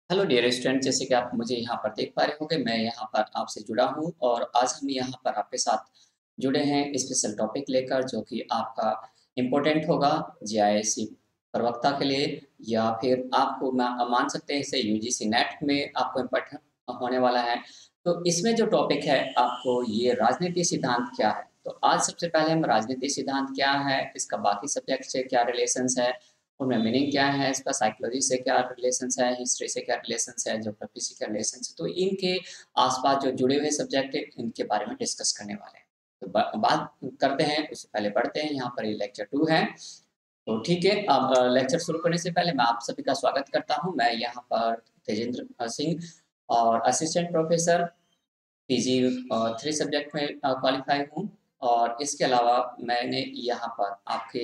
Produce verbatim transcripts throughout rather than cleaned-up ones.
Hello dear student, जैसे कि आप मुझे यहाँ पर देख पा रहे होंगे, मैं यहाँ पर आपसे जुड़ा हूँ और आज हम यहाँ पर आपके साथ जुड़े हैं स्पेशल टॉपिक लेकर, जो कि आपका इम्पोर्टेंट होगा जीआईएससी प्रवक्ता के लिए, या फिर आपको मा- मान सकते हैं इसे यूजीसी नेट में आपको इम्पोर्टेंट होने वाला है। तो इसमें जो टॉपिक है आपको ये राजनीति सिद्धांत क्या है। तो आज सबसे पहले हम राजनीति सिद्धांत क्या है, इसका बाकी सब्जेक्ट से क्या रिलेशंस है, उनमें मीनिंग क्या है, इसका साइकोलॉजी से क्या रिलेशंस है, हिस्ट्री से क्या रिलेशंस है, ज्योग्राफी से क्या रिलेशंस है, तो इनके आसपास जो जुड़े हुए सब्जेक्ट है इनके बारे में डिस्कस करने वाले हैं। तो बा, बात करते हैं, उससे पहले बढ़ते हैं। यहाँ पर ये लेक्चर टू है। तो ठीक है, अब लेक्चर शुरू करने से पहले मैं आप सभी का स्वागत करता हूँ। मैं यहाँ पर तेजेंद्र सिंह और assistant professor PG three subject में क्वालिफाई हूँ। और इसके अलावा मैंने यहाँ पर आपके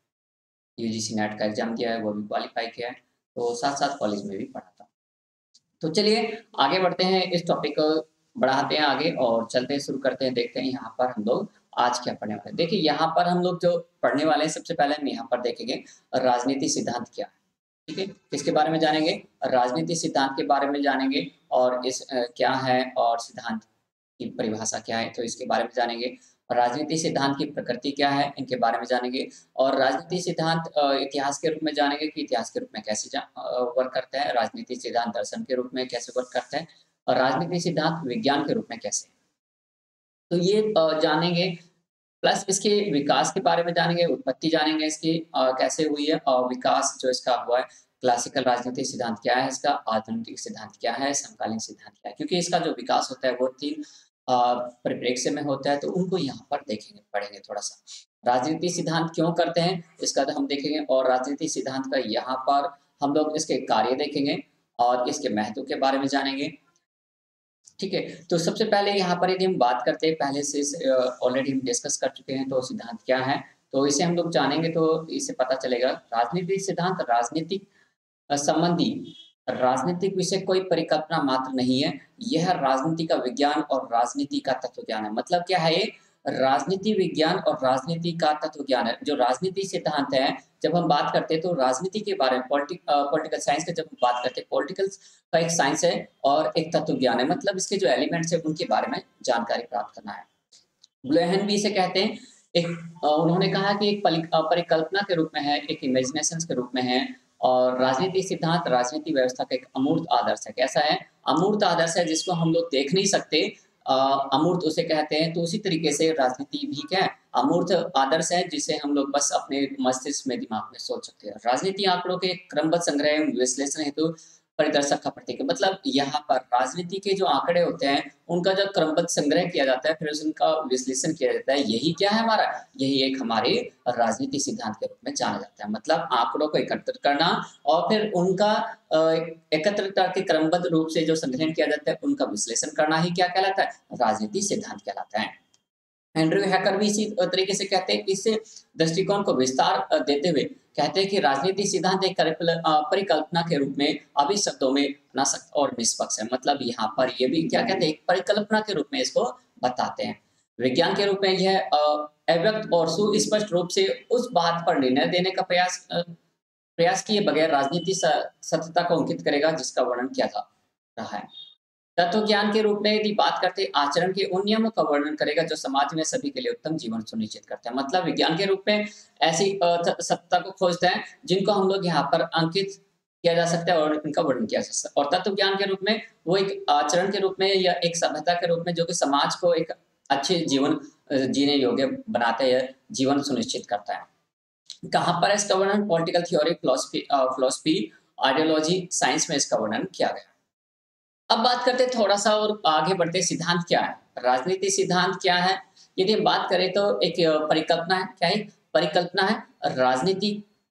यूजीसी नेट का एग्जाम दिया है, वो भी क्वालिफाई किया है, तो साथ साथ कॉलेज में भी पढ़ा था। तो चलिए आगे बढ़ते हैं, इस टॉपिक को बढ़ाते हैं आगे और चलते हैं, शुरू करते हैं, देखते हैं यहाँ पर हम लोग आज क्या पढ़ने वाले हैं। देखिए यहाँ पर हम लोग जो पढ़ने वाले हैं, सबसे पहले हम यहाँ पर देखेंगे राजनीति सिद्धांत क्या है। ठीक है, इसके बारे में जानेंगे, राजनीति सिद्धांत के बारे में जानेंगे, और इस अ, क्या है और सिद्धांत की परिभाषा क्या है, तो इसके बारे में जानेंगे। राजनीति सिद्धांत की प्रकृति क्या है, इनके बारे में जानेंगे। और राजनीति सिद्धांत अ, इतिहास के रूप में जानेंगे कि इतिहास के रूप में कैसे जा अ, वर्क करता है, राजनीति सिद्धांत दर्शन के रूप में कैसे वर्क करता है, और राजनीति सिद्धांत विज्ञान के रूप में कैसे। तो ये अ, जानेंगे, प्लस इसके विकास के बारे में जानेंगे, उत्पत्ति जानेंगे इसकी अ, कैसे हुई है, और विकास जो इसका हुआ है, क्लासिकल राजनीतिक सिद्धांत क्या है इसका, आधुनिक सिद्धांत क्या है, समकालीन सिद्धांत क्या है, क्योंकि इसका जो विकास होता है वो तीन अ, परिप्रेक्ष्य में होता है, तो उनको यहाँ पर देखेंगे, पढ़ेंगे थोड़ा सा। राजनीति सिद्धांत क्यों करते हैं इसका तो हम देखेंगे, और राजनीति सिद्धांत का यहाँ पर हम लोग इसके कार्य देखेंगे और इसके महत्व के बारे में जानेंगे। ठीक है, तो सबसे पहले यहाँ पर यदि हम बात करते हैं, पहले से ऑलरेडी हम डिस्कस कर चुके हैं, तो सिद्धांत क्या है, तो इसे हम लोग जानेंगे तो इससे पता चलेगा। राजनीतिक सिद्धांत राजनीतिक अ, संबंधी राजनीतिक विषय कोई परिकल्पना मात्र नहीं है, यह राजनीति का विज्ञान और राजनीति का तत्व ज्ञान है। मतलब क्या है ये, राजनीति विज्ञान और राजनीति का तत्व ज्ञान है। जो राजनीति सिद्धांत है, जब हम बात करते हैं तो राजनीति के बारे में, पॉलिटिक पॉलिटिकल साइंस का जब हम बात करते हैं, पॉलिटिकल का एक साइंस है और एक तत्व ज्ञान है, मतलब इसके जो एलिमेंट्स है उनके बारे में जानकारी प्राप्त करना है। ब्लोहन भी इसे कहते हैं। एक अ, उन्होंने कहा कि एक पलि- अ, परिकल्पना के रूप में है, एक इमेजिनेशन के रूप में है। और राजनीति सिद्धांत राजनीति व्यवस्था का एक अमूर्त आदर्श है। कैसा है, अमूर्त आदर्श है, जिसको हम लोग देख नहीं सकते, अ, अमूर्त उसे कहते हैं। तो उसी तरीके से राजनीति भी क्या है, अमूर्त आदर्श है, जिसे हम लोग बस अपने मस्तिष्क में, दिमाग में सोच सकते हैं। राजनीति आंकड़ों के क्रमबद्ध संग्रह एवं विश्लेषण हेतु परिदर्शक का प्रतीक है। मतलब यहाँ पर राजनीति के जो आंकड़े होते हैं उनका जब क्रमबद्ध संग्रह किया जाता है, फिर उनका विश्लेषण किया जाता है, यही क्या है हमारा, यही एक हमारे राजनीति सिद्धांत के रूप में जाना जाता है। मतलब आंकड़ों को एकत्रित करना और फिर उनका अ, एकत्र करके क्रमबद्ध रूप से जो संग्रहण किया जाता है, उनका विश्लेषण करना ही क्या कहलाता है, राजनीति सिद्धांत कहलाता है। एंड्रयू हैकर भी इसी तरीके से कहते हैं, इस दृष्टिकोण को विस्तार अ, देते हुए कहते हैं कि राजनीति सिद्धांत एक करिकुल- अ, परिकल्पना के रूप में अभी शब्दों में अनासक्त और निष्पक्ष है। मतलब यहाँ पर ये भी क्या कहते हैं, एक परिकल्पना के रूप में इसको बताते हैं। विज्ञान के रूप में यह अ, अव्यक्त और सुस्पष्ट रूप से उस बात पर निर्णय देने का प्रयास अ, प्रयास किए बगैर राजनीति स- सत्यता को अंकित करेगा जिसका वर्णन किया जा रहा है। तत्व ज्ञान के रूप में यदि बात करते हैं, आचरण के उन नियमों का वर्णन करेगा जो समाज में सभी के लिए उत्तम जीवन सुनिश्चित करते हैं। मतलब विज्ञान के रूप में ऐसी अ, त- सत्ता को खोजते हैं जिनको हम लोग यहाँ पर अंकित किया जा सकता है और इनका वर्णन किया जा सकता है। और तत्व ज्ञान के रूप में वो एक आचरण के रूप में या एक सभ्यता के रूप में, जो कि समाज को एक अच्छे जीवन अ, जीने योग्य बनाते हैं, जीवन सुनिश्चित करता है। कहाँ पर है इसका वर्णन, political theory, philosophy philosophy ideology, science में इसका वर्णन किया गया। अब बात करते हैं थोड़ा सा और आगे बढ़ते हैं, सिद्धांत क्या है, राजनीति सिद्धांत क्या है। यदि हम बात करें तो एक अ, परिकल्पना है, क्या है, परिकल्पना है। राजनीति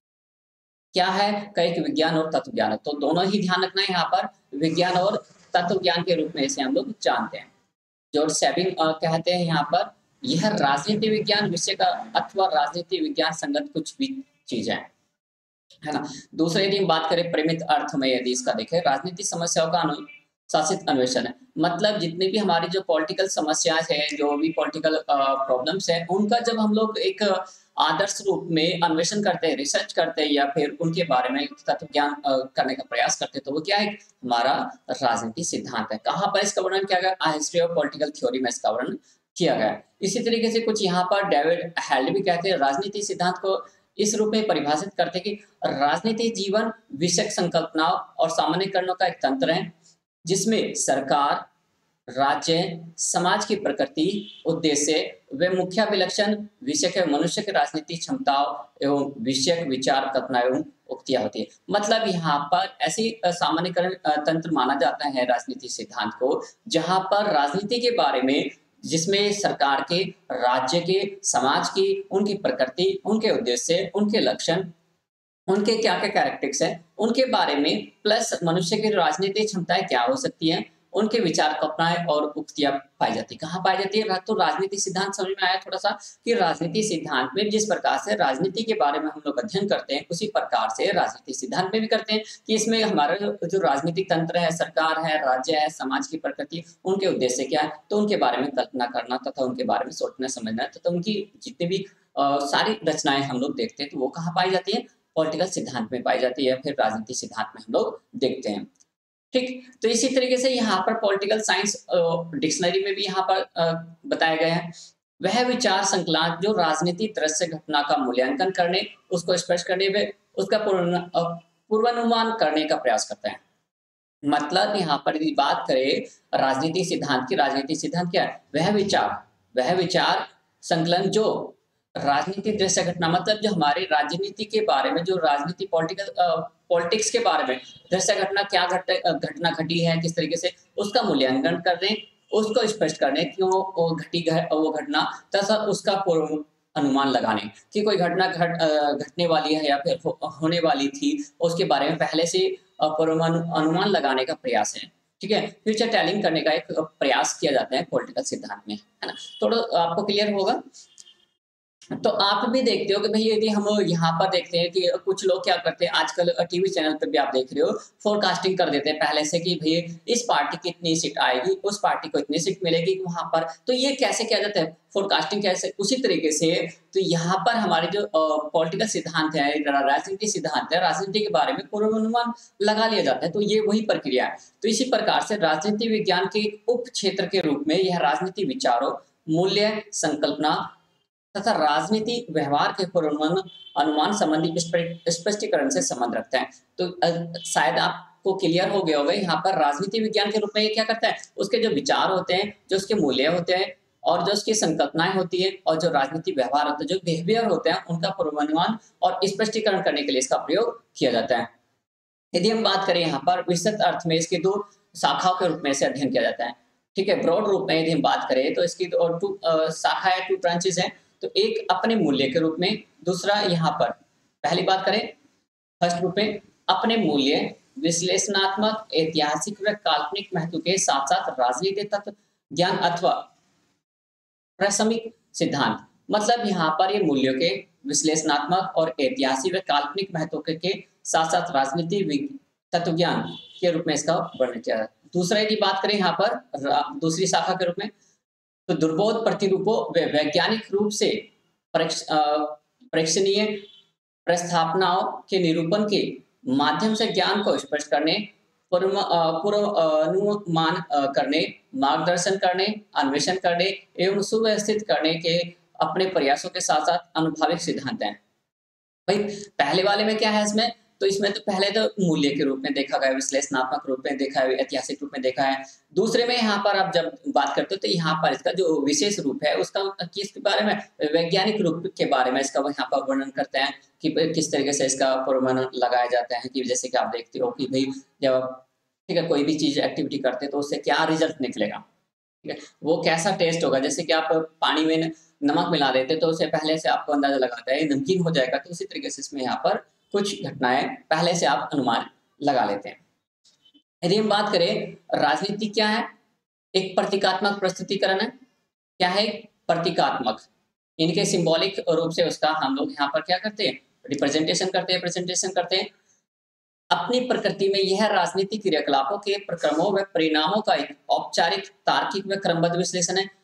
क्या है, का एक विज्ञान और तत्व ज्ञान है, तो दोनों ही ध्यान रखना है यहाँ पर, विज्ञान और तत्व ज्ञान के रूप में इसे हम लोग जानते हैं। जॉर्ज सेबिंग अ, कहते हैं यहाँ पर, यह राजनीति विज्ञान विषय का अथवा राजनीति विज्ञान संगत कुछ भी चीज है है ना। दूसरा यदि हम बात करें परिमित अर्थ में, यदि इसका देखें, राजनीतिक समस्याओं का अनुशासित अन्वेषण है। मतलब जितनी भी हमारी जो पॉलिटिकल समस्याएं हैं, जो भी पॉलिटिकल प्रॉब्लम्स हैं, उनका जब हम लोग एक आदर्श रूप में अन्वेषण करते हैं, रिसर्च करते हैं या फिर उनके बारे में तत्व ज्ञान अ, करने का प्रयास करते हैं, तो वो क्या है? हमारा राजनीति सिद्धांत है। कहाँ पर इसका वर्णन किया गया? A history of political theory में इसका वर्णन किया गया है। इसी तरीके से कुछ यहाँ पर डेविड हेल्ड भी कहते हैं, राजनीति सिद्धांत को इस रूप में परिभाषित करते हैं कि राजनीति जीवन विषयक संकल्पनाओं और सामान्यीकरणों का एक तंत्र है, जिसमें सरकार, राज्य, समाज की प्रकृति, उद्देश्य व मुख्य विलक्षण विषय के मनुष्य की राजनीतिक क्षमताओं एवं विषयक विचार, कल्पना एवं उक्तियां होती है। मतलब यहाँ पर ऐसी अ, सामान्यीकरण अ, तंत्र माना जाता है राजनीति सिद्धांत को, जहाँ पर राजनीति के बारे में, जिसमें सरकार के, राज्य के, समाज की, उनकी प्रकृति, उनके उद्देश्य, उनके लक्षण, उनके क्या-क्या कैरेक्टरिस्टिक्स हैं, उनके बारे में, प्लस मनुष्य की राजनीतिक क्षमताएँ क्या हो सकती हैं, उनके विचार, कल्पनाएँ और उक्तियाँ पाई जाती हैं। कहाँ पाई जाती है? तो राजनीति सिद्धांत समझ में आया थोड़ा-सा कि राजनीति सिद्धांत में जिस प्रकार से राजनीति के बारे में हम लोग अध्ययन करते हैं, उसी प्रकार से राजनीति सिद्धांत में भी करते हैं कि इसमें हमारा जो जो राजनीतिक तंत्र है, सरकार है, राज्य है, समाज की प्रकृति, उनके उद्देश्य क्या है, तो उनके बारे में कल्पना करना तथा उनके बारे में सोचना, समझना तथा उनकी जितनी भी अ, सारी रचनाएँ हम लोग देखते हैं, तो वो कहाँ पाई जाती हैं? पॉलिटिकल सिद्धांत में पाई जाती है या फिर राजनीति सिद्धांत में हम लोग देखते हैं। ठीक, तो इसी तरीके से यहाँ पर पॉलिटिकल साइंस अ, डिक्शनरी में भी यहाँ पर अ, बताया गया है। वह विचार संकलन जो राजनीतिक दृश्य घटना का मूल्यांकन करने, उसको स्पष्ट करने में, उसका पूर्ण अ, पूर्वानुमान करने का प्रयास करता है। मतलब यहाँ पर यदि बात करें राजनीतिक सिद्धांत की, राजनीतिक सिद्धांत क्या है? वह विचार वह विचार संकलन जो राजनीतिक दृश्य घटना, मतलब जो हमारी राजनीति के बारे में, जो राजनीति पॉलिटिकल अ, पॉलिटिक्स के बारे में दृश्य घटना क्या घट अ, घटना घटी है, किस तरीके से उसका मूल्यांकन करने, उसको स्पष्ट करने क्यों वो घटी घ वो घटना, तथा उसका पूर्व अनुमान लगाने कि कोई घटना घट अ, घटने वाली है या फिर हो होने वाली थी, उसके बारे में पहले से अ, पूर्वानु अनुमान लगाने का प्रयास है। ठीक है? फ्यूचर टेलिंग करने का एक प्रयास किया जाता है पॉलिटिकल सिद्धांत में, है ना? थोड़ा आपको क्लियर होगा? तो आप भी देखते हो कि भई यदि हम यहाँ पर देखते हैं कि कुछ लोग क्या करते हैं आजकल अ, टीवी चैनल पे भी आप देख रहे हो, फोरकास्टिंग कर देते हैं पहले से कि भई इस पार्टी की इतनी सीट आएगी, उस पार्टी को इतनी सीट मिलेगी वहाँ पर। तो ये कैसे किया जाता है? फोरकास्टिंग कैसे? उसी तरीके से तो यहाँ पर हमारे जो अ, पॉलिटिकल सिद्धांत है, रा राजनीति सिद्धांत है, राजनीति के बारे में पूर्वानुमान लगा लिया जाता है। तो ये वही प्रक्रिया है। तो इसी प्रकार से राजनीति विज्ञान के उप क्षेत्र के रूप में यह राजनीति विचारों, मूल्य, संकल्पना तथा राजनीति व्यवहार के पूर्वानुमान अनुमान संबंधी स्पष्ट स्पष्टीकरण से संबंध रखता है। तो अ, शायद आपको क्लियर हो गया होगा यहाँ पर राजनीति विज्ञान के रूप में ये क्या करता है, उसके जो विचार होते हैं, जो उसके मूल्य होते हैं और जो उसकी संकल्पनाएँ होती हैं और जो राजनीति व्यवहार होता है, जो बिहेवियर होते हैं, उनका पूर्वानुमान और स्पष्टीकरण करने के लिए इसका प्रयोग किया जाता है। यदि हम बात करें यहाँ पर विस्तृत अर्थ में इसके दो शाखाओं के रूप में इसे अध्ययन किया जाता है। ठीक है? ब्रॉड रूप में यदि हम बात करें तो इसकी दो टू अ, शाखा है, टू ब्रांचेज़ हैं। तो एक अपने मूल्य के रूप में, दूसरा यहाँ पर पहली बात करें फर्स्ट ग्रुप में अपने मूल्य, विश्लेषणात्मक, ऐतिहासिक व काल्पनिक महत्व के साथ-साथ राजनीतिक तत्व ज्ञान अथवा प्रासंगिक सिद्धांत। मतलब यहाँ पर ये मूल्यों के विश्लेषणात्मक और ऐतिहासिक व काल्पनिक महत्व के के साथ-साथ राजनीति विग तत्व ज्ञान के रूप में इसका वर्णन किया है। दूसरा यदि बात करें यहाँ पर रा दूसरी शाखा के रूप में, तो दुर्बोध प्रतिरूपों व वैज्ञानिक रूप से परीक्ष अ, परीक्षणीय प्रस्थापनाओं के निरूपण के माध्यम से ज्ञान को स्पष्ट करने, पूर्व अ, पूर्व अ, अनुमान अ, करने, मार्गदर्शन करने, अन्वेषण करने एवं सुव्यवस्थित करने के अपने प्रयासों के साथ-साथ अनुभाविक सिद्धांत हैं। भाई पहले वाले में क्या है इसमें, तो इसमें तो पहले तो मूल्य के रूप में देखा गया, विश्लेषणात्मक रूप में देखा है, ऐतिहासिक रूप में देखा है। दूसरे में यहाँ पर आप जब बात करते हो तो यहाँ पर इसका जो विशेष रूप है उसका किसके बारे में, वैज्ञानिक रूप के बारे में इसका वो यहाँ पर वर्णन करते हैं कि ब किस तरीके से इसका पूर्वानुमान लगाया जाता है कि जैसे कि आप देखते हो कि भई जब आप ठीक है, कोई भी चीज़ एक्टिविटी करते हैं तो उससे क्या रिज़ल्ट निकलेगा। ठीक है? वो कैसा टेस्ट होगा, जैसे कि आप पानी में न नमक मिला देते तो उससे पहले से आपको अंदाज़ा लगाता है ये नमकीन हो जाएगा, तो उसी तरीके से इसमें यहाँ पर कुछ घटनाएँ पहले से आप अनुमान लगा लेते हैं। यदि हम बात करें राजनीति क्या है? एक प्रतीकात्मक प्रस्तुतिकरण है। क्या है? प्रतीकात्मक। इनके सिंबॉलिक रूप से उसका हम लोग यहाँ पर क्या करते हैं? रिप्रेजेंटेशन करते हैं, प्रेजेंटेशन करते हैं। अपनी प्रकृति में यह राजनीतिक क्रियाकलापों के प्रक्रमों व परिणामों का एक औपचारिक, तार्किक व क्रमबद्ध विश्लेषण है।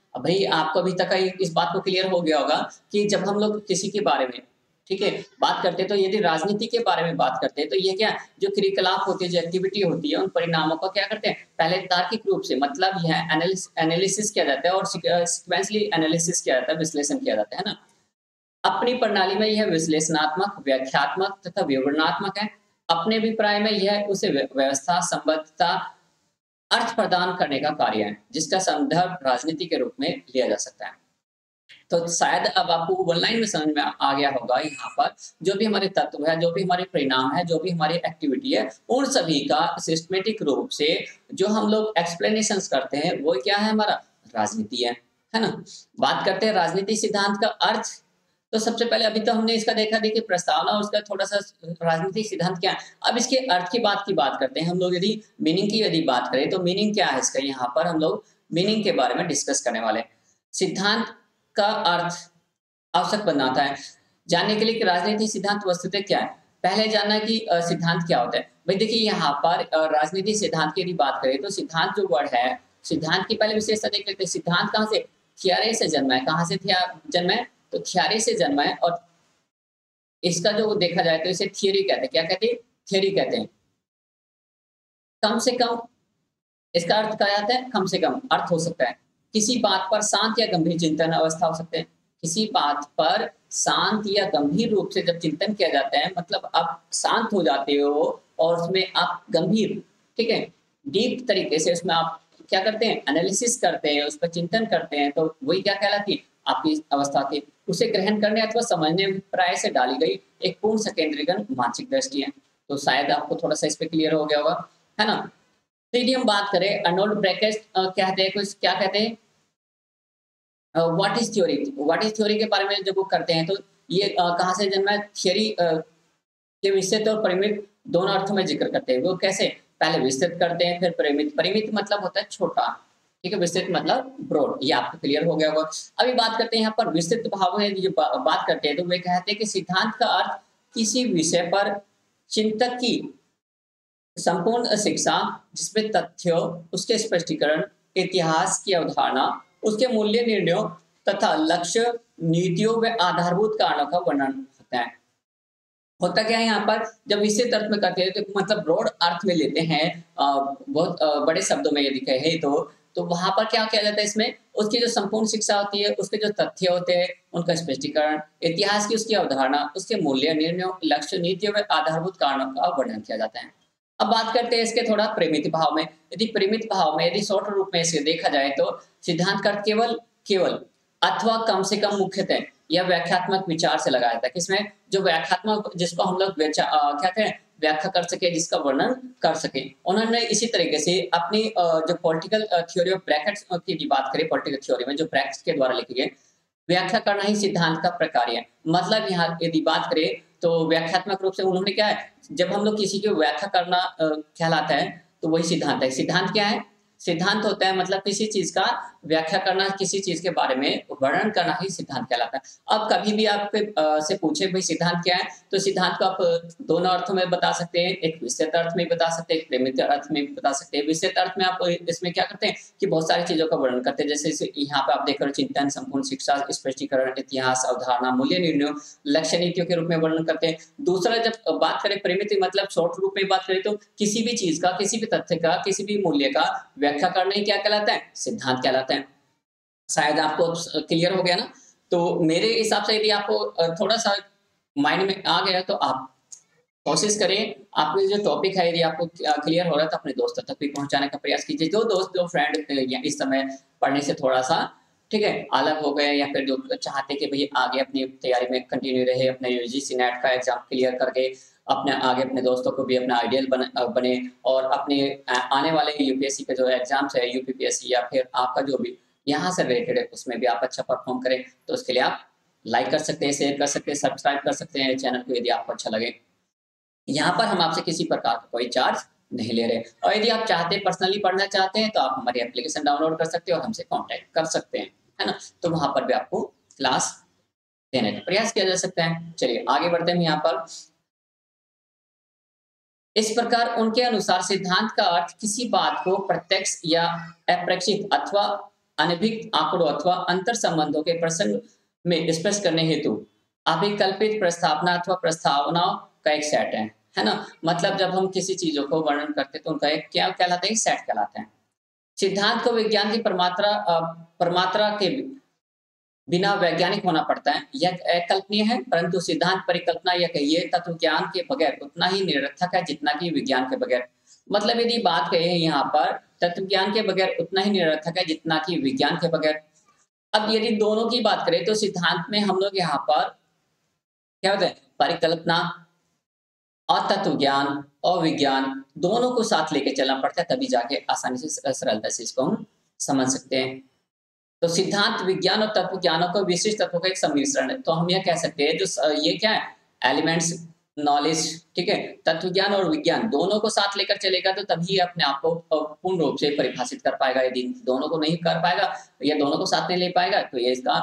अब भाई आपको अभी तक इस बात को क्लियर हो गया होगा कि जब हम लोग किसी के बारे में, ठीक है, बात करते हैं तो यदि राजनीति के बारे में बात करते हैं तो ये क्या जो क्रियाकलाप होती है, जो एक्टिविटी होती है, उन परिणामों का क्या करते हैं, पहले तार्किक रूप से मतलब यह एनालिस एनालिसिस किया जाता है और सीक्वेंसली एनालिसिस किया जाता है, विश्लेषण किया जाता है ना। अपनी प्रणाली में यह विश्लेषणात्मक, व्याख्यात्मक तथा विवरणात्मक है। अपने अभिप्राय में यह उसे व्यवस्था, संबद्धता, अर्थ प्रदान करने का कार्य है, जिसका संदर्भ राजनीति के रूप में लिया जा सकता है। तो शायद अब आपको वन लाइन में समझ में आ गया होगा, यहाँ पर जो भी हमारे तत्व है, जो भी हमारे परिणाम है, जो भी हमारी एक्टिविटी है, उन सभी का सिस्टमेटिक रूप से जो हम लोग एक्सप्लेनेशन करते हैं वो क्या है, हमारा राजनीति है, है ना। बात करते हैं राजनीति सिद्धांत का अर्थ। तो सबसे पहले अभी तो हमने इसका देखा देखिए प्रस्तावना और उसका थोड़ा सा राजनीतिक सिद्धांत क्या है। अब इसके अर्थ की बात की बात करते हैं हम लोग। यदि मीनिंग की यदि बात करें तो मीनिंग क्या है इसका, यहाँ पर हम लोग मीनिंग के बारे में डिस्कस करने वाले हैं। सिद्धांत का अर्थ आवश्यक बनाता है जानने के लिए कि राजनीतिक सिद्धांत वस्तुतः क्या है। पहले जानना है कि अ, सिद्धांत क्या होता है। भाई देखिए यहाँ पर अ, राजनीतिक सिद्धांत की यदि बात करें तो सिद्धांत जो वर्ड है, सिद्धांत की पहले विशेषता देख लेते हैं। सिद्धांत कहाँ से, थियरी से जन्मा है। कहाँ से जन्मा है, तो थियरी से जन्मा है। और इसका जो देखा जाए तो इसे थियरी कहते हैं। क्या कहते हैं, थियरी कहते हैं। कम से कम इसका अर्थ क्या आता है, कम से कम अर्थ हो सकता है किसी बात पर शांत या गंभीर चिंतन अवस्था हो सकते हैं। किसी बात पर शांत या गंभीर रूप से जब चिंतन किया जाता है, मतलब आप शांत हो जाते हो और उसमें आप गंभीर, ठीक है, डीप तरीके से उसमें आप क्या करते हैं, एनालिसिस करते हैं, उस पर चिंतन करते हैं, तो वही क्या कहलाती है, आपकी अवस्था की उसे ग्रहण करने अथवा समझने प्राय से डाली गई एक पूर्ण सकेंद्रीकरण मानसिक दृष्टि है। तो शायद आपको थोड़ा सा इस पे क्लियर हो गया होगा, है ना। तो यदि हम बात करें अर्नोल्ड ब्रैकेट कहते हैं कुछ, क्या कहते हैं, what is theory. What is theory के बारे में जब वो करते हैं तो ये uh, कहाँ से जन्मा है, थियरी uh, के विस्तृत और परिमित दोनों अर्थों में जिक्र करते हैं। वो कैसे, पहले विस्तृत करते हैं फिर परिमित। परिमित मतलब होता है छोटा, ठीक है, विस्तृत मतलब ब्रॉड। ये आपको क्लियर हो गया होगा। अभी बात करते हैं यहाँ पर विस्तृत भाव में जो बा, बात करते हैं तो वे कहते हैं कि सिद्धांत का अर्थ किसी विषय पर चिंतक की संपूर्ण शिक्षा, जिसमें तथ्यों, उसके स्पष्टीकरण, इतिहास की अवधारणा, उसके मूल्य निर्णयों तथा लक्ष्य, नीतियों व आधारभूत कारणों का वर्णन होता है। होता क्या है यहाँ पर, जब विस्तृत अर्थ में करते हैं तो मतलब ब्रॉड अर्थ में लेते हैं, बहुत बड़े शब्दों में यदि कहे तो तो वहां पर क्या किया जाता है, इसमें उसकी जो संपूर्ण शिक्षा होती है, उसके जो तथ्य होते हैं, उनका स्पष्टीकरण, इतिहास की उसकी अवधारणा, उसके मूल्य निर्णयों, लक्ष्य, नीतियों व आधारभूत कारणों का वर्णन किया जाता है। अब बात करते हैं इसके थोड़ा परिमित भाव में। यदि परिमित भाव में यदि शॉर्ट रूप में इसे देखा जाए तो सिद्धांत का केवल केवल अथवा कम से कम मुख्यतः यह व्याख्यात्मक विचार से लगाया जाता है। किसमें, जो व्याख्यात्मक, जिसको हम लोग क्या कहते हैं, व्याख्या कर सके, जिसका वर्णन कर सके। उन्होंने इसी तरीके से अपनी जो पॉलिटिकल थ्योरी ऑफ ब्रैकेट्स की बात करें, पॉलिटिकल थ्योरी में जो ब्रैकेट्स के द्वारा लिखी गई, व्याख्या करना ही सिद्धांत का प्रकार है। मतलब यहाँ यदि बात करें तो व्याख्यात्मक रूप से उन्होंने क्या है, जब हम लोग किसी की व्याख्या करना कहलाता है तो वही सिद्धांत है। सिद्धांत क्या है, सिद्धांत होता है मतलब किसी चीज का व्याख्या करना, किसी चीज के बारे में वर्णन करना ही सिद्धांत कहलाता है। अब कभी भी आपके से पूछे भाई सिद्धांत क्या है, तो सिद्धांत को आप दोनों अर्थों में बता सकते हैं। एक विस्तृत अर्थ में बता सकते हैं, एक परिमित अर्थ में भी बता सकते हैं। विस्तृत अर्थ में आप इसमें क्या करते हैं कि बहुत सारी चीजों का वर्णन करते हैं, जैसे यहाँ पे आप देख रहे हो चिंतन, संपूर्ण शिक्षा, स्पष्टीकरण, इतिहास, अवधारणा, मूल्य निर्णयों, लक्ष्य, नीतियों के रूप में वर्णन करते हैं। दूसरा, जब बात करें परिमित मतलब शॉर्ट रूप में बात करें तो किसी भी चीज का, किसी भी तथ्य का, किसी भी मूल्य का व्याख्या करना ही क्या कहलाता है, सिद्धांत कहलाता है। शायद आपको क्लियर हो गया ना। तो मेरे हिसाब से यदि आपको थोड़ा सा माइंड में आ गया तो आप कोशिश करें, आपके जो टॉपिक है यदि आपको क्लियर हो रहा है तो अपने दोस्तों तक भी पहुंचाने का प्रयास कीजिए। जो दोस्त, जो फ्रेंड इस समय पढ़ने से थोड़ा सा, ठीक है, अलग हो गए, या फिर जो चाहते कि भाई आगे अपनी तैयारी में कंटिन्यू रहे, अपने यूजीसी नेट का एग्जाम क्लियर करके अपने आगे अपने दोस्तों को भी अपना आइडियल बने बने और अपने आने वाले यूपीएससी के जो एग्जाम्स है, यूपीपीएससी या फिर आपका जो भी यहाँ से रिलेटेड है, उसमें भी आप अच्छा परफॉर्म करें। तो उसके लिए आप लाइक कर सकते हैं, शेयर कर सकते हैं, सब्सक्राइब कर सकते हैं चैनल को यदि आपको अच्छा लगे। यहाँ पर हम आपसे किसी प्रकार का कोई चार्ज नहीं ले रहे। और यदि आप चाहते हैं, पर्सनली पढ़ना चाहते हैं, तो आप हमारी एप्लीकेशन डाउनलोड कर सकते हैं और हमसे कांटेक्ट कर सकते हैं, है ना। तो वहां पर भी आपको क्लास देने का प्रयास किया जा सकता है। चलिए आगे बढ़ते हैं। यहाँ पर इस प्रकार उनके अनुसार सिद्धांत का अर्थ किसी बात को प्रत्यक्ष या अप्रक्षित अथवा अनभिज्ञ आंकड़ों अथवा अंतर संबंधों के प्रसंग में स्पष्ट करने हेतु अभिकल्पित प्रस्तावना अथवा प्रस्तावनाओं का एक सेट है है ना। मतलब जब हम किसी चीजों को वर्णन करते हैं तो उनका एक क्या कहलाता है, सेट कहलाता है। सिद्धांत को विज्ञान की परमात्रा परमात्रा के बिना वैज्ञानिक होना पड़ता है, यह अकल्पनीय है, परंतु सिद्धांत परिकल्पना या कहिए तत्व ज्ञान के बगैर उतना ही निरर्थक है जितना कि विज्ञान के बगैर। मतलब यदि बात कहे यहाँ पर तत्व ज्ञान के बगैर उतना ही निरर्थक है जितना कि विज्ञान के बगैर। अब यदि दोनों की बात करें तो सिद्धांत में हम लोग यहाँ पर क्या होता है, परिकल्पना और तत्व ज्ञान और विज्ञान दोनों को साथ लेके चलना पड़ता है, तभी जाके आसानी से सरलता से इसको हम समझ सकते हैं। तो सिद्धांत विज्ञान और तत्व ज्ञानों को विशिष्ट तत्वों का एक सम्मिश्रण है। तो हम यह कह सकते हैं जो ये क्या है, एलिमेंट्स नॉलेज, ठीक है, तत्व ज्ञान और विज्ञान दोनों को साथ लेकर चलेगा तो तभी अपने आप को पूर्ण रूप से परिभाषित कर पाएगा। यदि दोनों को नहीं कर पाएगा या दोनों को साथ नहीं ले पाएगा तो ये इसका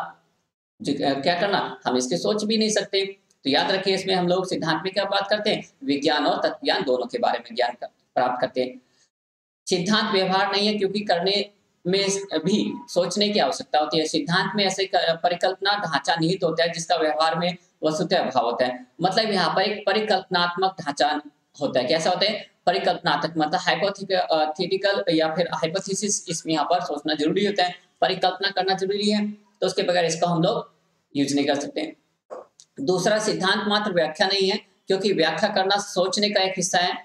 क्या करना, हम इसके सोच भी नहीं सकते। तो याद रखिए इसमें हम लोग सिद्धांत में क्या बात करते हैं, विज्ञान और तत्व ज्ञान दोनों के बारे में ज्ञान प्राप्त करते हैं। सिद्धांत व्यवहार नहीं है क्योंकि करने में भी सोचने की आवश्यकता होती है। सिद्धांत में ऐसे परिकल्पना ढांचा निहित होता है जिसका व्यवहार में वस्तुतः अभाव होता है। मतलब यहाँ पर एक परिकल्पनात्मक ढांचा होता है। कैसा होता है, परिकल्पनात्मक, मतलब हाइपोथेटिकल या फिर हाइपोथेसिस, इसमें यहाँ पर सोचना जरूरी होता है, परिकल्पना करना जरूरी है, तो उसके बगैर इसका हम लोग यूज नहीं कर सकते। दूसरा, सिद्धांत मात्र व्याख्या नहीं है क्योंकि व्याख्या करना सोचने का एक हिस्सा है।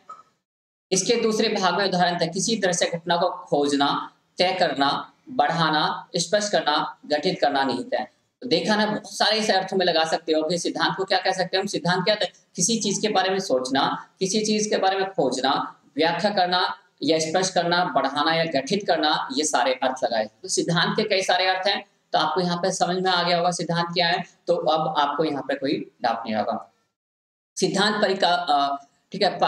इसके दूसरे भाग में उदाहरण था किसी तरह से घटना को खोजना, तय करना, बढ़ाना, स्पष्ट करना, गठित करना निहित है। तो देखा ना, बहुत सारे इस अर्थों में लगा सकते हो कि सिद्धांत को क्या कह सकते हैं हम, सिद्धांत क्या है, किसी चीज के बारे में सोचना, किसी चीज के बारे में खोजना, व्याख्या करना या स्पष्ट करना, बढ़ाना या गठित करना, ये सारे अर्थ लगाए। तो सिद्धांत के कई सारे अर्थ हैं, तो आपको यहाँ पे समझ में आ गया होगा सिद्धांत क्या है। तो अब आपको यहाँ पे कोई डाउट नहीं होगा। सिद्धांत परिका ठीक है,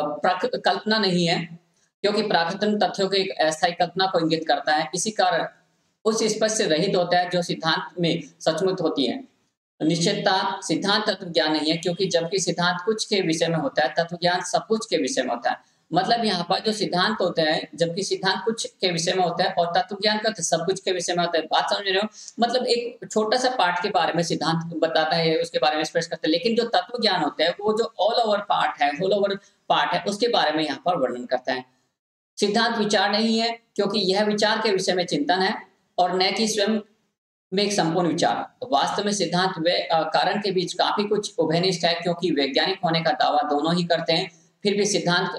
कल्पना नहीं है क्योंकि प्राकृतिक तथ्यों की एक अस्थायी कल्पना को इंगित करता है, इसी कारण उस स्पष्ट से रहित होता है जो सिद्धांत में सचमुच होती है। निश्चितता, सिद्धांत तत्व ज्ञान नहीं है क्योंकि जबकि सिद्धांत कुछ के विषय में होता है, तत्व ज्ञान सब कुछ के विषय में होता है। मतलब यहाँ पर जो सिद्धांत होते हैं, जबकि सिद्धांत कुछ के विषय में होता है और तत्व ज्ञान का सब कुछ के विषय में होता है। बात समझ रहे हो, मतलब एक छोटा सा पार्ट के बारे में सिद्धांत बताता है, उसके बारे में स्पष्ट करता है, लेकिन जो तत्व ज्ञान होता है वो जो ऑल ओवर पार्ट है, होल ओवर पार्ट है, उसके बारे में यहाँ पर वर्णन करता है। सिद्धांत विचार नहीं है क्योंकि यह विचार के विषय में चिंतन है और न कि स्वयं में एक संपूर्ण विचार। वास्तव में सिद्धांत व कारण के बीच काफी कुछ उभयनिष्ठ है क्योंकि वैज्ञानिक होने का दावा दोनों ही करते हैं, फिर भी सिद्धांत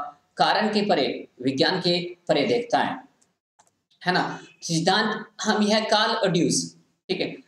कारण के परे, विज्ञान के परे देखता है, है ना। सिद्धांत हम यह कार्ल ड्यूस, ठीक है,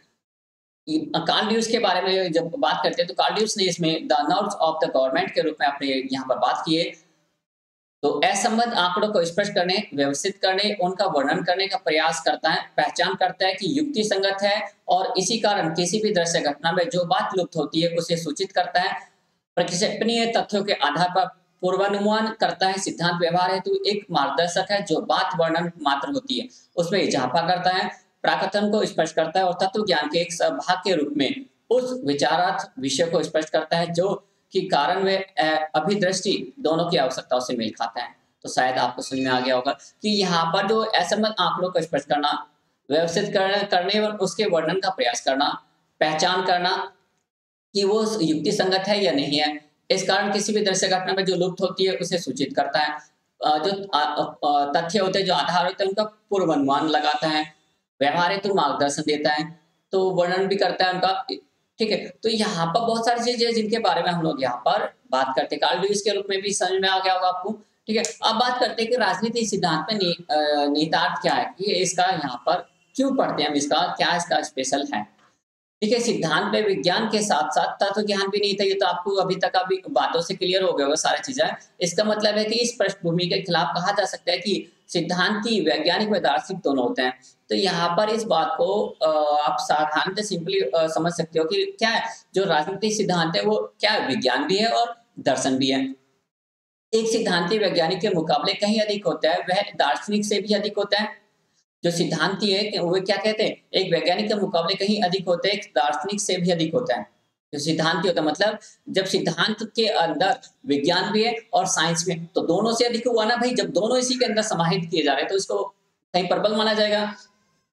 कार्ल ड्यूस के बारे में जब बात करते हैं तो कार्ल ड्यूस ने इसमें the nerves of the government के रूप में अपने यहाँ पर बात की है। तो असंबद्ध आंकड़ों को स्पष्ट करने, व्यवस्थित करने, उनका वर्णन करने का प्रयास करता है, पहचान करता है कि युक्ति संगत है और इसी कारण किसी भी दृश्य घटना में जो बात लुप्त होती है उसे सूचित करता है, प्रक्षेपणीय तथ्यों के आधार पर पूर्वानुमान करता है। सिद्धांत व्यवहार हेतु एक मार्गदर्शक है जो बात वर्णन मात्र होती है उसमें इजाफा करता है, प्राकृतन को स्पष्ट करता है और तत्व ज्ञान के एक भाग के रूप में उस विचारार्थ विषय को स्पष्ट करता है जो कि कारण व अभिदृष्टि दोनों की आवश्यकताओं से मेल खाता है। तो शायद आपको समझ में आ गया होगा कि यहाँ पर जो असंबद्ध आंकड़ों को स्पष्ट करना, व्यवस्थित करने और उसके वर्णन का प्रयास करना, पहचान करना कि वो युक्ति संगत है या नहीं है, इस कारण किसी भी दृश्य घटना में जो लुप्त होती है उसे सूचित करता है, जो तथ्य होते हैं, जो आधार होते हैं, उनका पूर्वानुमान लगाता है, व्यवहार हेतु मार्गदर्शन देता है, तो वर्णन भी करता है उनका, ठीक है। तो यहाँ पर बहुत सारी चीजें जिनके बारे में हम लोग यहाँ पर बात करते हैं, कार्ल ड्यूस के रूप में भी समझ में आ गया होगा आपको, ठीक है। अब बात करते हैं कि राजनीति सिद्धांत में निहितार्थ क्या है, कि इसका यहाँ पर क्यों पढ़ते हैं हम, इसका क्या इसका स्पेशल है, ठीक है। सिद्धांत में विज्ञान के साथ साथ तत्व ज्ञान भी नहीं था, ये तो आपको अभी तक अभी बातों से क्लियर हो गया होगा सारी चीजें। इसका मतलब है कि इस पृष्ठभूमि के खिलाफ कहा जा सकता है कि सिद्धांती वैज्ञानिक व दार्शनिक दोनों होते हैं। तो यहाँ पर इस बात को आप साधारणतः सिंपली समझ सकते हो कि क्या है, जो राजनीतिक सिद्धांत है वो क्या है, विज्ञान भी है और दर्शन भी है। एक सिद्धांती वैज्ञानिक के मुकाबले कहीं अधिक होता है, वह दार्शनिक से भी अधिक होता है। जो सिद्धांती है वो क्या कहते हैं, एक वैज्ञानिक के मुकाबले कहीं अधिक होता है, एक दार्शनिक से भी अधिक होता है। जो सिद्धांती होता है मतलब जब सिद्धांत के अंदर विज्ञान भी है और साइंस भी है, तो दोनों से अधिक हुआ ना भाई। जब दोनों इसी के अंदर समाहित किए जा रहे हैं तो इसको कहीं प्रबल माना जाएगा।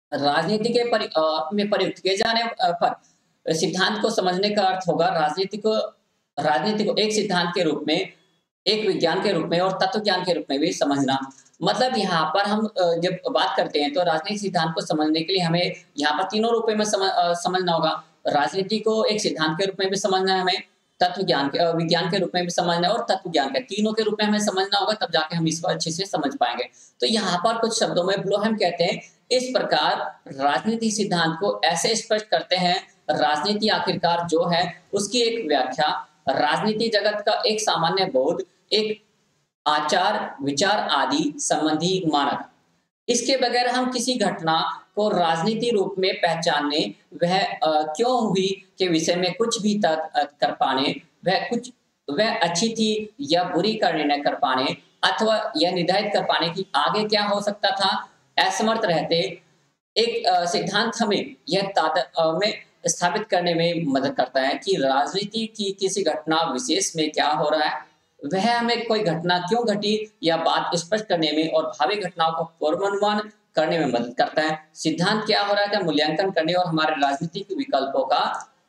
राजनीति के परि अ, में प्रयुक्त किए जाने अ, पर सिद्धांत को समझने का अर्थ होगा राजनीति को राजनीति को एक सिद्धांत के रूप में, एक विज्ञान के रूप में और तत्व ज्ञान के रूप में भी समझना। मतलब यहाँ पर हम अ, जब बात करते हैं तो राजनीतिक सिद्धांत को समझने के लिए हमें यहाँ पर तीनों रूपों में सम अ, समझना होगा। राजनीति को एक सिद्धांत के रूप में भी समझना है हमें, तत्व ज्ञान के अ, विज्ञान के रूप में भी समझना है और तत्व ज्ञान के तीनों के रूप में हमें समझना होगा, तब जाके हम इसको अच्छे से समझ पाएँगे। तो यहाँ पर कुछ शब्दों में ब्लोहेम कहते हैं, इस प्रकार राजनीतिक सिद्धांत को ऐसे स्पष्ट करते हैं, राजनीति आखिरकार जो है उसकी एक व्याख्या राजनीति जगत का एक सामान्य बोध, एक आचार, विचार आदि संबंधी मानक। इसके बगैर हम किसी घटना को राजनीति रूप में पहचानने, वह अ, क्यों हुई के विषय में कुछ भी तर्क अ, कर पाने, वह कुछ वह अच्छी थी या बुरी का निर्णय कर पाने अथवा यह निर्धारित कर पाने कि आगे क्या हो सकता था, असमर्थ रहते एक अ, सिद्धांत हमें यह ताद अ, में स्थापित करने में मदद करता है कि राजनीति की किसी घटना विशेष में क्या हो रहा है, वह हमें कोई घटना क्यों घटी या बात स्पष्ट करने में और भावी घटनाओं को पूर्वानुमान करने में मदद करता है। सिद्धांत क्या हो रहा है का मूल्यांकन करने और हमारे राजनीतिक विकल्पों का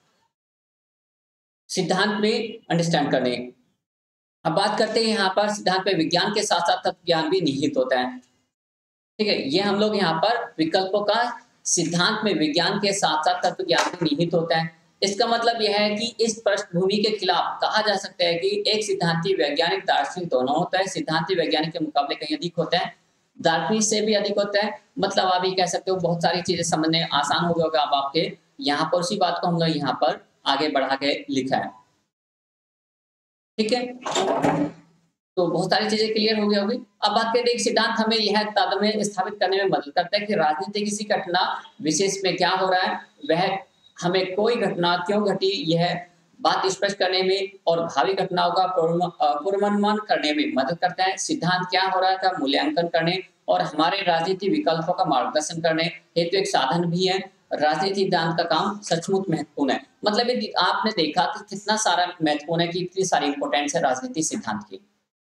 सिद्धांत में अंडरस्टैंड करने। अब बात करते हैं यहाँ पर सिद्धांत में विज्ञान के साथ-साथ तत्व ज्ञान भी निहित होता है। ठीक है, ये हम लोग यहाँ पर विकल्पों का सिद्धांत में विज्ञान के साथ-साथ तत्व ज्ञान भी निहित होता है। इसका मतलब यह है कि इस पृष्ठभूमि के खिलाफ कहा जा सकता है कि एक सिद्धांतीय वैज्ञानिक दार्शनिक दोनों होता है, सिद्धांतीय वैज्ञानिक के मुकाबले कहीं अधिक होता है, दार्शनिक से भी अधिक होता है। मतलब आप ये कह सकते हो बहुत सारी चीज़ें समझने आसान हो गया होगा अब आपके, यहाँ पर उसी बात को हम लोग यहाँ पर आगे बढ़ा के लिखा है। ठीक है? तो बहुत सारी चीज़ें क्लियर हो गई होंगी। अब बात करें एक सिद्धांत हमें यह तद में स्थापित करने में मदद करता है कि राजनीति किसी घटना विशेष में क्या हो रहा है, वह हमें कोई घटना क्यों घटी, यह बात स्पष्ट करने में और भावी घटनाओं का पूर्व अ, पूर्वानुमान करने में मदद करता है। सिद्धांत क्या हो रहा है का मूल्यांकन करने और हमारे राजनीति विकल्पों का मार्गदर्शन करने हेतु एक साधन भी है। राजनीति सिद्धांत का काम सचमुच महत्वपूर्ण है। मतलब ये आपने देखा कि कितना सारा महत्वपूर्ण है कि इतनी सारी इम्पोर्टेंस है राजनीति सिद्धांत की।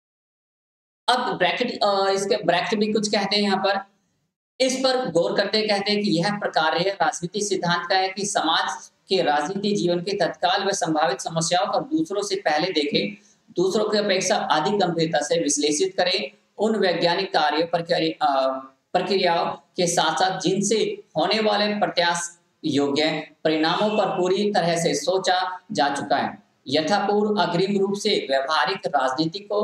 अब ब्रैकेट अ, इसके ब्रैकेट भी कुछ कहते हैं यहाँ पर। इस पर गौर करते कहते हैं कि यह प्रकार्य राजनीति सिद्धांत का है कि समाज के राजनीति जीवन के तत्काल व संभावित समस्याओं को दूसरों से पहले देखें, दूसरों की अपेक्षा अधिक गंभीरता से विश्लेषित करें, उन वैज्ञानिक कार्य प्रक्रिया अ, प्रक्रियाओं के साथ-साथ जिनसे होने वाले प्रत्याश योग्य परिणामों पर पूरी तरह से सोचा जा चुका है। यथापूर्व अग्रिम रूप से व्यवहारिक राजनीति को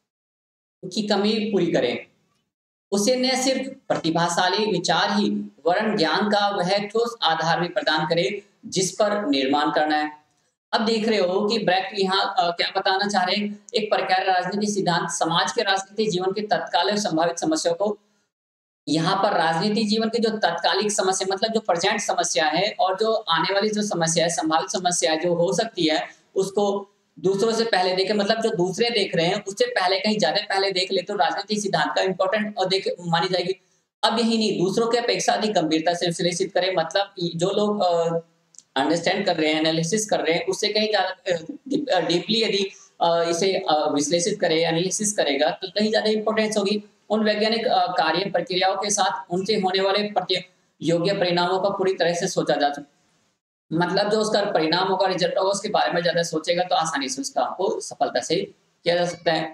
की कमी पूरी करें। उसे न सिर्फ प्रतिभाशाली विचार ही वरन ज्ञान का वह ठोस आधार भी प्रदान करे जिस पर निर्माण करना है। अब देख रहे हो कि ब्रैक यहाँ अ, क्या बताना चाह रहे हैं, एक प्रकार राजनीति सिद्धांत समाज के राजनीतिक जीवन के तत्काल और संभावित समस्याओं को यहाँ पर राजनीति जीवन की जो तात्कालिक समस्या मतलब जो प्रेजेंट समस्या है और जो आने वाली जो समस्या है, संभावित समस्या है जो हो सकती है, उसको दूसरों से पहले देखें मतलब जो दूसरे देख रहे हैं, उससे पहले कहीं ज़्यादा पहले देख ले तो राजनीतिक सिद्धांत का इम्पोर्टेंट और देख मानी जाएगी। अब यही नहीं, दूसरों की अपेक्षा अधिक गंभीरता से विश्लेषित करें मतलब इ जो लोग अ, अंडरस्टैंड कर रहे हैं, एनालिसिस कर रहे हैं, उससे कहीं ज़्यादा अ, डीप अ, डीपली यदि अ, इसे अ, विश्लेषित करे, एनालिसिस करेगा, तो कहीं ज़्यादा इम्पोर्टेंस होगी। उन वैज्ञानिक अ, कार्य प्रक्रियाओं के साथ उनसे होने वाले प्रति योग्य परिणामों को पूरी तरह से सोचा जा सक मतलब जो उसका परिणाम होगा, रिजल्ट होगा, उसके बारे में ज़्यादा सोचेगा तो आसानी से उसका आपको सफलता से किया जा सकता है।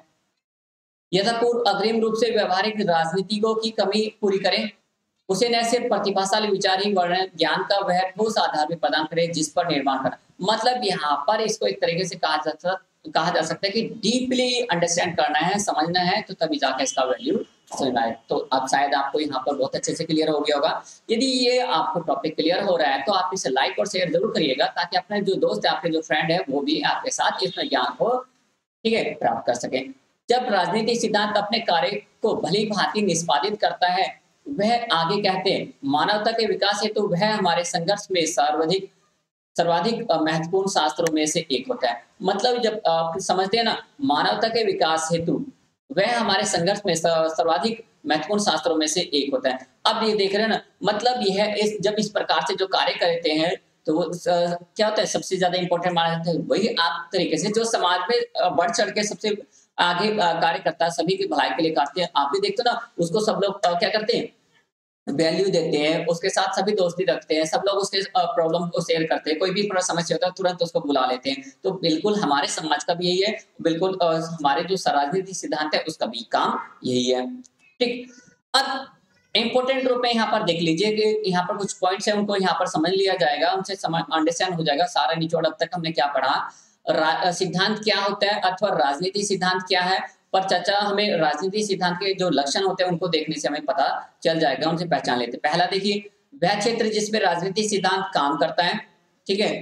यथापूर्व अग्रिम रूप से व्यावहारिक राजनीतिकों की कमी पूरी करें। उसे न सिर्फ प्रतिभाशाली विचार ही वरन ज्ञान का वह ठोस आधार भी प्रदान करे जिस पर निर्माण करें। मतलब यहाँ पर इसको एक तरीके से कहा जा सकता कहा जा सकता है कि डीपली अंडरस्टैंड करना है, समझना है तो तभी जाके इसका वैल्यू समझना है। तो अब शायद आपको यहाँ पर बहुत अच्छे से क्लियर हो गया होगा। यदि ये आपको टॉपिक क्लियर हो रहा है तो आप इसे लाइक और शेयर ज़रूर करिएगा ताकि अपने जो दोस्त है, आपके जो फ्रेंड है वो भी आपके साथ इसमें ज्ञान को ठीक है प्राप्त कर सकें। जब राजनीतिक सिद्धांत अपने कार्य को भली-भांति निष्पादित करता है, वह आगे कहते हैं मानवता के विकास हेतु वह हमारे संघर्ष में सर्वाधिक सर्वाधिक अ, महत्वपूर्ण शास्त्रों में से एक होता है। मतलब जब आप समझते हैं ना मानवता के विकास हेतु वह हमारे संघर्ष में स सर्वाधिक महत्वपूर्ण शास्त्रों में से एक होता है। अब ये देख रहे हैं ना मतलब यह इस जब इस प्रकार से जो कार्य करते हैं तो वो स क्या होता है सबसे ज़्यादा इम्पोर्टेंट माना जाता है वही आप तरीके से जो समाज में अ, बढ़-चढ़ के सबसे आगे अ, कार्य करता है, सभी की भलाई के लिए करते हैं। आप भी देखते हो ना उसको सब लोग अ, क्या करते हैं वैल्यू देते हैं, उसके साथ सभी दोस्ती रखते हैं, सब लोग उसके अ, प्रॉब्लम को शेयर करते हैं, कोई भी प्र समस्या होता है तुरंत उसको बुला लेते हैं। तो बिल्कुल हमारे समाज का भी यही है, बिल्कुल अ, हमारे जो स राजनीतिक सिद्धांत है उसका भी काम यही है। ठीक, अब इम्पोर्टेंट रूप में यहाँ पर देख लीजिए कि यहाँ पर कुछ पॉइंट्स हैं उनको यहाँ पर समझ लिया जाएगा, उनसे सम अंडरस्टैंड हो जाएगा सारा निचोड़ अब तक हमने क्या पढ़ा। रा अ, सिद्धांत क्या होता है अथवा राजनीति सिद्धांत क्या है? पर चर्चा हमें राजनीतिक सिद्धांत के जो लक्षण होते हैं उनको देखने से हमें पता चल जाएगा, उनसे पहचान लेते हैं। पहला देखिए, वह क्षेत्र जिसमें राजनीतिक सिद्धांत काम करता है, ठीक है?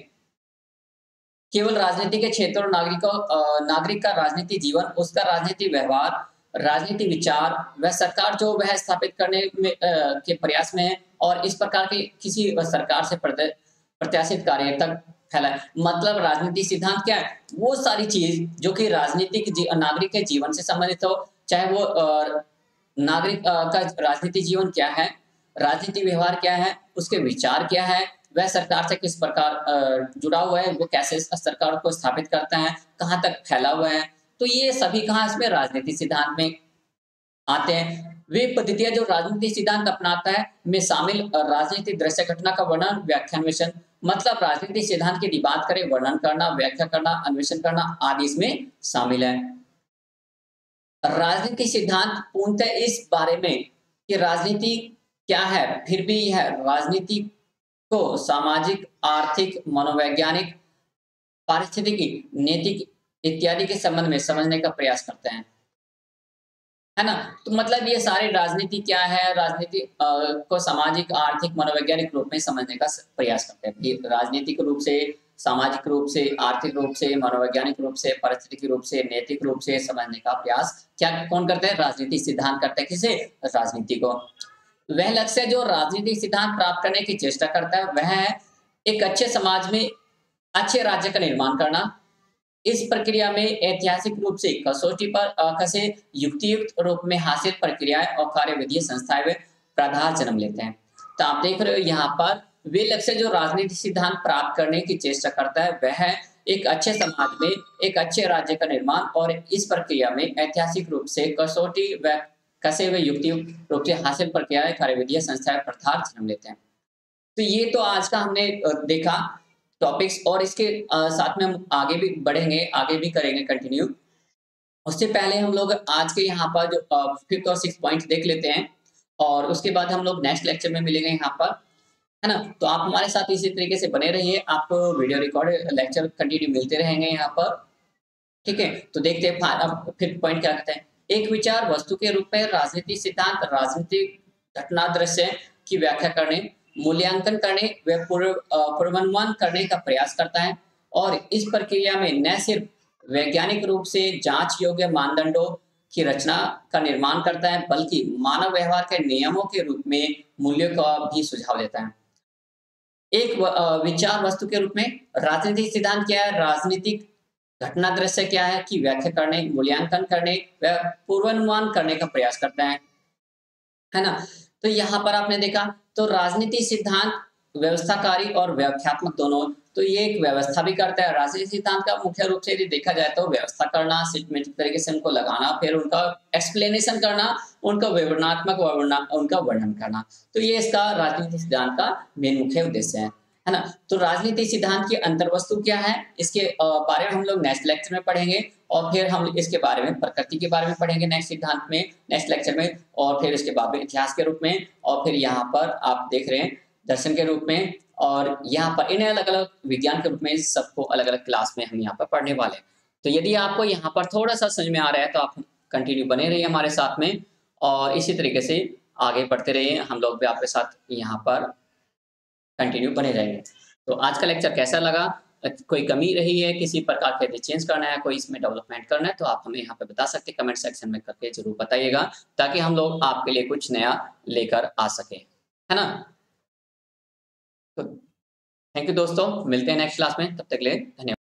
केवल राजनीति के क्षेत्र और नागरिकों अ, नागरिक का राजनीति जीवन, उसका राजनीति व्यवहार, राजनीति विचार, वह सरकार जो वह स्थापित करने में अ, के प्रयास में है और इस प्रकार के किसी सरकार से प्रत्या प्रत्याशित कार्य तक फैला है। मतलब राजनीतिक सिद्धांत क्या है? वो सारी चीज़ जो कि राजनीतिक जी नागरिक के जीवन से संबंधित हो, चाहे वो अ, नागरिक अ, का राजनीतिक जीवन क्या है, राजनीतिक व्यवहार क्या है, उसके विचार क्या है, वह सरकार से किस प्रकार अ, जुड़ा हुआ है, वो कैसे स सरकार को स्थापित करता है, कहाँ तक फैला हुआ है। तो ये सभी कहाँ इसमें राजनीतिक सिद्धांत में आते हैं। वे पद्धतियाँ जो राजनीतिक सिद्धांत अपनाता है में शामिल अ, राजनीतिक दृश्य घटना का वर्णन, व्याख्या, अन्वेषण, मतलब राजनीतिक सिद्धांत की यदि बात करें, वर्णन करना, व्याख्या करना, अन्वेषण करना आदि इसमें शामिल है। राजनीतिक सिद्धांत पूर्णतः इस बारे में कि राजनीति क्या है, फिर भी यह राजनीति को सामाजिक, आर्थिक, मनोवैज्ञानिक, पारिस्थितिकी, नैतिक इत्यादि के संबंध में समझने का प्रयास करते हैं। है ना? तो मतलब ये सारे राजनीति क्या है, राजनीति अ, को सामाजिक, आर्थिक, मनोवैज्ञानिक रूप में समझने का स प्रयास करते हैं। ये राजनीतिक रूप से, सामाजिक रूप से, आर्थिक रूप से, मनोवैज्ञानिक रूप से, पारिस्थितिकी रूप से, नैतिक रूप से समझने का प्रयास क्या कौन करते हैं? राजनीतिक सिद्धांत करते हैं। किसे? राजनीति को। वह लक्ष्य जो राजनीतिक सिद्धांत प्राप्त करने की चेष्टा करता है, वह है एक अच्छे समाज में अच्छे राज्य का निर्माण करना। इस प्रक्रिया में ऐतिहासिक रूप से कसौटी पर अ, कसे युक्तियुक्त रूप में हासिल प्रक्रियाएं और कार्यविधि संस्थाएं वे प्राधार जन्म लेते हैं। तो आप देख रहे हो यहाँ पर वे लक्ष्य जो राजनीतिक सिद्धांत प्राप्त करने की चेष्टा करता है वह है एक अच्छे समाज में एक अच्छे राज्य का निर्माण और इस प्रक्रिया में ऐतिहासिक रूप से कसौटी व कसे हुए युक्तियुक्त रूप से हासिल प्रक्रियाएं कार्यविधियां संस्थाएं प्रधार जन्म लेते हैं। तो ये तो आज का हमने अ, देखा टॉपिक्स और इसके अ, साथ में हम आगे भी बढ़ेंगे, आगे भी करेंगे कंटिन्यू। उससे पहले हम लोग आज के यहाँ पर जो अ, फ़िफ्थ और सिक्स्थ पॉइंट देख लेते हैं और उसके बाद हम लोग नेक्स्ट लेक्चर में मिलेंगे यहाँ पर, है ना? तो आप हमारे साथ इसी तरीके से बने रहिए, आपको वीडियो रिकॉर्ड लेक्चर कंटिन्यू मिलते रहेंगे यहाँ पर, ठीक है? तो देखते हैं फा अब फ़िफ्थ पॉइंट क्या कहते हैं? एक विचार वस्तु के रूप में राजनीतिक सिद्धांत राजनीतिक घटना दृश्य की व्याख्या करने, मूल्यांकन करने व पूर्व अ, पूर्वानुमान करने का प्रयास करता है और इस प्रक्रिया में न सिर्फ वैज्ञानिक रूप से जांच योग्य मानदंडों की रचना का निर्माण करता है, बल्कि मानव व्यवहार के नियमों के रूप में मूल्यों का भी सुझाव देता है। एक व अ, विचार वस्तु के रूप में राजनीतिक सिद्धांत क्या है? राजनीतिक घटना दृश्य क्या है कि व्याख्या करने, मूल्यांकन करने व पूर्वानुमान करने का प्रयास करता है। है ना? तो यहाँ पर आपने देखा तो राजनीति सिद्धांत व्यवस्थाकारी और व्याख्यात्मक दोनों, तो ये एक व्यवस्था भी करता है। राजनीति सिद्धांत का मुख्य रूप से यदि देखा जाए तो व्यवस्था करना, सिस्टमैटिक तरीके से उनको लगाना, फिर उनका एक्सप्लेनेशन करना, उनका विवरणात्मक वर्णना उनका वर्णन करना। तो ये इसका राजनीति सिद्धांत का मेन मुख्य उद्देश्य है। है ना? तो राजनीति सिद्धांत की अंतर्वस्तु क्या है? इसके अ, बारे में हम लोग नेक्स्ट लेक्चर में पढ़ेंगे और फिर हम इसके बारे में प्रकृति के बारे में पढ़ेंगे नेक्स्ट सिद्धांत में नेक्स्ट लेक्चर में और फिर इसके बाद में इतिहास के रूप में और फिर यहाँ पर आप देख रहे हैं दर्शन के रूप में और यहाँ पर इन्हें अलग-अलग विज्ञान के रूप में सबको अलग-अलग क्लास में हम यहाँ पर पढ़ने वाले हैं। तो यदि आपको यहाँ पर थोड़ा-सा समझ में आ रहा है तो आप कंटिन्यू बने रहिए हमारे साथ में और इसी तरीके से आगे बढ़ते रहिए। हम लोग भी आपके साथ यहाँ पर कंटिन्यू बने रहेंगे। तो आज का लेक्चर कैसा लगा? अ, कोई कमी रही है, किसी प्रकार के यदि चेंज करना है, कोई इसमें डेवलपमेंट करना है, तो आप हमें यहाँ पे बता सकते हैं, कमेंट सेक्शन में करके ज़रूर बताइएगा, ताकि हम लोग आपके लिए कुछ नया लेकर आ सकें। है ना? तो थैंक यू दोस्तों, मिलते हैं नेक्स्ट क्लास में, तब तक के लिए धन्यवाद।